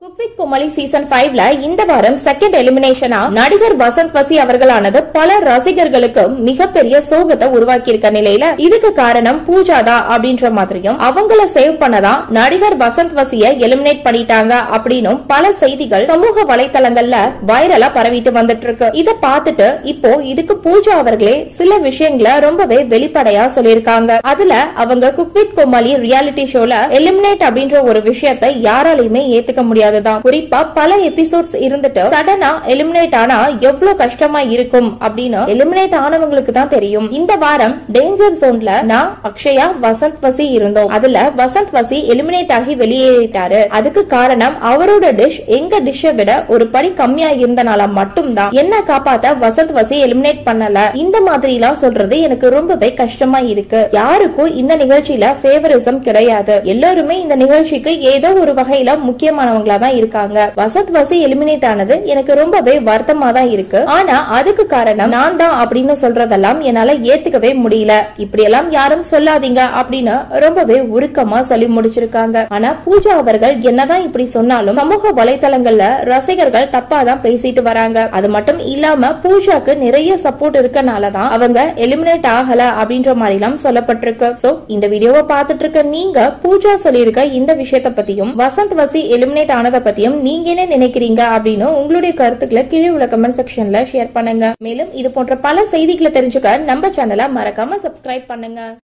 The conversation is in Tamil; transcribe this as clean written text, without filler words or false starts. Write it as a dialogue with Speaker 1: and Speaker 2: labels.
Speaker 1: குக் வித் கோமாளி சீசன் 5ல இந்த வாரம் செகண்ட் எலிமினேஷனா நடிகர் வசந்த் வசி அவர்களானது பல ரசிகர்களுக்கு மிகப்பெரிய சோகத்தை உருவாக்கி இருக்க நிலையில இதுக்கு காரணம் பூஜா தான் அப்படின்ற மாதிரியும் அவங்கள சேவ் பண்ணதான் நடிகர் வசந்த் வசிய எலிமினேட் பண்ணிட்டாங்க அப்படின்னு பல செய்திகள் சமூக வலைதளங்கள்ல வைரலா பரவிட்டு வந்துட்டு இருக்கு. இத பார்த்துட்டு இப்போ இதுக்கு பூஜா அவர்களே சில விஷயங்களை ரொம்பவே வெளிப்படையா சொல்லியிருக்காங்க. அதுல அவங்க குக் வித் கோமாளி ரியாலிட்டி ஷோல எலிமினேட் அப்படின்ற ஒரு விஷயத்தை யாராலையுமே ஏத்துக்க முடியாது. குறிப்பா பல எபிசோட்ஸ் இருந்துட்டு சடனா எலிமினேட் ஆனா எவ்வளவு கஷ்டமா இருக்கும் அப்படின்னு எலிமினேட் ஆனவங்களுக்கு தான் தெரியும். இந்த வாரம் டேஞ்சர் ஜோன்ல நான் அக்ஷயா வசந்த் வசி இருந்தோம். அதுல வசந்த் வசி எலிமினேட் ஆகி வெளியேறிட்டாரு. அதுக்கு காரணம் அவரோட டிஷ் எங்க டிஷ்ஷை விட ஒரு படி கம்மியா இருந்தனால மட்டும்தான் என்ன காப்பாத்த வசந்த் வசி எலிமினேட் பண்ணல. இந்த மாதிரி எல்லாம் சொல்றது எனக்கு ரொம்பவே கஷ்டமா இருக்கு. யாருக்கும் இந்த நிகழ்ச்சியில ஃபேவரிசம் கிடையாது. எல்லாருமே இந்த நிகழ்ச்சிக்கு ஏதோ ஒரு வகையில முக்கியமானவங்களா தான் இருக்காங்க. வசந்த் வசி எலிமினேட் ஆனது எனக்கு ரொம்பவே வருத்தமா தான் இருக்கு. ஆனா அதுக்கு காரணம் நான் தான் அப்படின்னு சொல்றதெல்லாம் என்னால ஏத்துக்கவே முடியல. இப்படி எல்லாம் யாரும் சொல்லாதீங்க அப்படின்னு ரொம்பவே உருக்கமா சொல்லி முடிச்சிருக்காங்க. ஆனா பூஜா அவர்கள் என்னதான் இப்படி சொன்னாலும் சமூக வலைதளங்கள்ல ரசிகர்கள் தப்பா தான் பேசிட்டு வராங்க. அது மட்டும் இல்லாம பூஜாக்கு நிறைய சப்போர்ட் இருக்கனாலதான் அவங்க எலிமினேட் ஆகல அப்படின்ற மாதிரி எல்லாம் சொல்லப்பட்டிருக்கு. சோ இந்த வீடியோவை பார்த்துட்டு இருக்க நீங்க பூஜா சொல்லியிருக்க இந்த விஷயத்தை பத்தியும் வசந்த் வசி எலிமினேட் ஆனதை பத்தியும் நீங்க என்ன நினைக்கிறீங்க அப்படின்னு உங்களுடைய கருத்துக்களை கீழே உள்ள கமெண்ட் செக்ஷன்ல ஷேர் பண்ணுங்க. மேலும் இது போன்ற பல செய்திகளை தெரிஞ்சுக்க நம்ம சேனலை மறக்காம சப்ஸ்கிரைப் பண்ணுங்க.